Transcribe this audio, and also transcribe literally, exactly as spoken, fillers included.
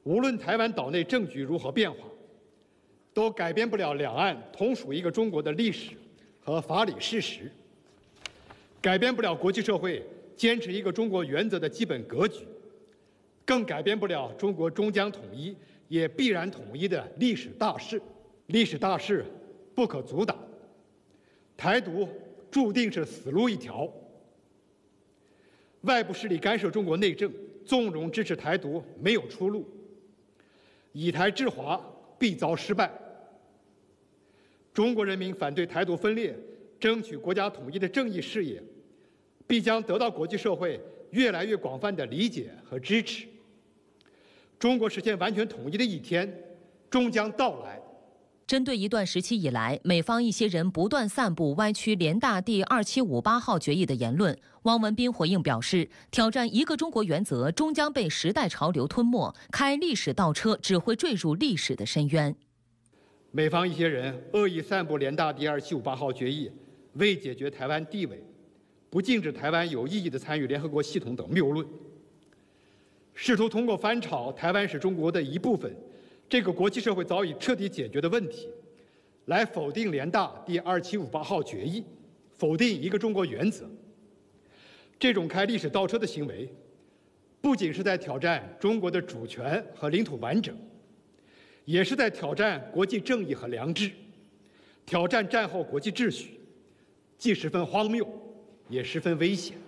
无论台湾岛内政局如何变化，都改变不了两岸同属一个中国的历史和法理事实，改变不了国际社会坚持一个中国原则的基本格局，更改变不了中国终将统一也必然统一的历史大势。历史大势不可阻挡，台独注定是死路一条。外部势力干涉中国内政，纵容支持台独没有出路，以台制华必遭失败。中国人民反对台独分裂，争取国家统一的正义事业，必将得到国际社会越来越广泛的理解和支持。中国实现完全统一的一天终将到来。 针对一段时期以来，美方一些人不断散布歪曲联大第二七五八号决议的言论，汪文斌回应表示，挑战一个中国原则终将被时代潮流吞没，开历史倒车只会坠入历史的深渊。 美方一些人恶意散布联大第二七五八号决议为解决台湾地位，不禁止台湾有意义的参与联合国系统等谬论，试图通过翻炒台湾是中国的一部分这个国际社会早已彻底解决的问题，来否定联大第二七五八号决议，否定一个中国原则。这种开历史倒车的行为，不仅是在挑战中国的主权和领土完整，也是在挑战国际正义和良知，挑战战后国际秩序，既十分荒谬，也十分危险。